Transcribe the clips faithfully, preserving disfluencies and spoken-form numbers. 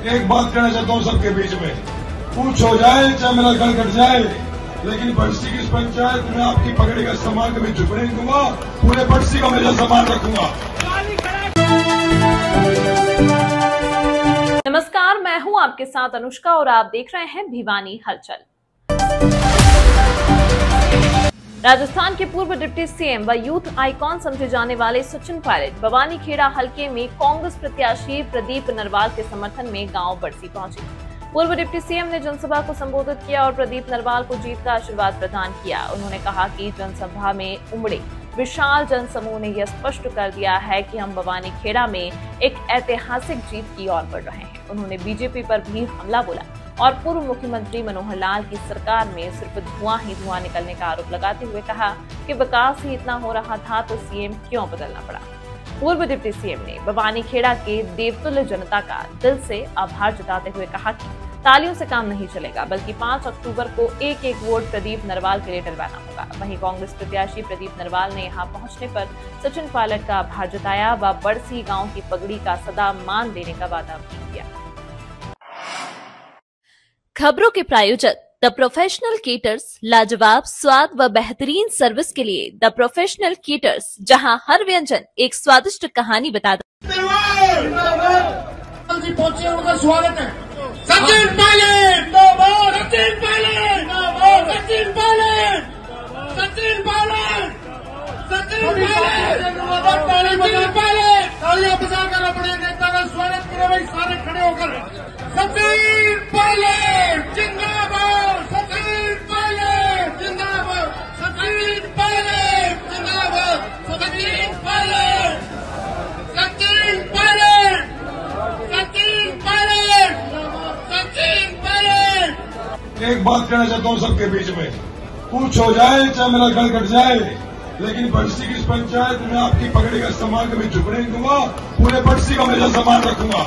एक बात कहना चाहता हूँ सबके बीच में, कुछ हो जाए चाहे मेरा घर कट जाए, लेकिन बड़सी की इस पंचायत में आपकी पगड़ी का सम्मान कभी झुकने नहीं दूंगा। पूरे बड़सी का मेरा सम्मान रखूंगा। नमस्कार, मैं हूं आपके साथ अनुष्का और आप देख रहे हैं भिवानी हलचल। राजस्थान के पूर्व डिप्टी सीएम व यूथ आइकॉन समझे जाने वाले सचिन पायलट बवानी खेड़ा हलके में कांग्रेस प्रत्याशी प्रदीप नरवाल के समर्थन में गांव बड़सी पहुंचे। पूर्व डिप्टी सीएम ने जनसभा को संबोधित किया और प्रदीप नरवाल को जीत का आशीर्वाद प्रदान किया। उन्होंने कहा कि जनसभा में उमड़े विशाल जनसमूह ने यह स्पष्ट कर दिया है कि हम बवानी खेड़ा में एक ऐतिहासिक जीत की ओर बढ़ रहे हैं। उन्होंने बीजेपी पर भी हमला बोला और पूर्व मुख्यमंत्री मनोहर लाल की सरकार में सिर्फ धुआं ही धुआं निकलने का आरोप लगाते हुए कहा कि विकास ही इतना हो रहा था तो सीएम क्यों बदलना पड़ा। पूर्व डिप्टी सीएम ने बवानी खेड़ा के देवतुल्य जनता का दिल से आभार जताते हुए कहा कि तालियों से काम नहीं चलेगा, बल्कि पाँच अक्टूबर को एक एक वोट प्रदीप नरवाल के लिए डलवाना होगा। वहीं कांग्रेस प्रत्याशी प्रदीप नरवाल ने यहां पहुंचने पर सचिन पायलट का आभार जताया व बड़सी गांव की पगड़ी का सदा मान देने का वादा भी किया। खबरों के प्रायोजक द प्रोफेशनल केटर्स, लाजवाब स्वाद व बेहतरीन सर्विस के लिए द प्रोफेशनल केटर्स, जहां हर व्यंजन एक स्वादिष्ट कहानी बताता है। स्वागत है सचिन पायलट, सचिन पायलट, सचिन पायलट, सचिन पायलट, सचिन पायलट, तालियां बजाकर अपने नेता का स्वागत करो भाई, सारे खड़े होकर। सचिन पायलट जिंदाबाद, सचिन पायलट जिंदाबाद, सचिन पायलट जिंदाबाद, सचिन पायलट, सचिन पायलट, सचिन पायलट, सचिन पायलट। एक बात कहना चाहता हूँ सबके बीच में, कुछ हो जाए चाहे मेरा घर कट जाए, लेकिन बड़सी की इस पंचायत में आपकी पगड़ी का सम्मान कभी झुकने नहीं दूंगा। पूरे बड़सी का मेरा सम्मान रखूंगा।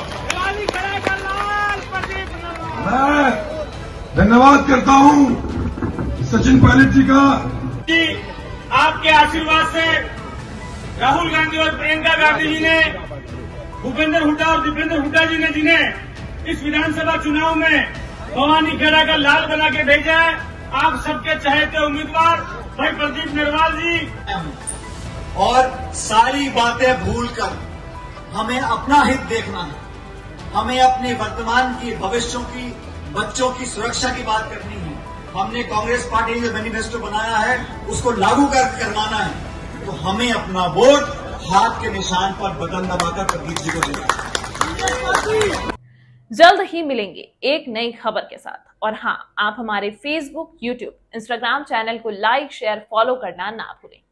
मैं धन्यवाद करता हूं सचिन पायलट जी का कि आपके आशीर्वाद से राहुल गांधी और प्रियंका गांधी जी ने, भूपेंद्र हुड्डा और दीपेंद्र हुड्डा जी ने जिन्हें इस विधानसभा चुनाव में बवानी खेड़ा का लाल बना के भेजा है, आप सबके चहेते उम्मीदवार भाई प्रदीप नरवाल जी। और सारी बातें भूलकर हमें अपना हित देखना है, हमें अपने वर्तमान की, भविष्यों की, बच्चों की सुरक्षा की बात करनी है। हमने कांग्रेस पार्टी ने जो मैनिफेस्टो बनाया है उसको लागू कर करवाना है, तो हमें अपना वोट हाथ के निशान पर बटन दबाकर प्रदीप जी को देना। जल्द ही मिलेंगे एक नई खबर के साथ। और हाँ, आप हमारे फेसबुक, यूट्यूब, इंस्टाग्राम चैनल को लाइक, शेयर, फॉलो करना ना भूलें।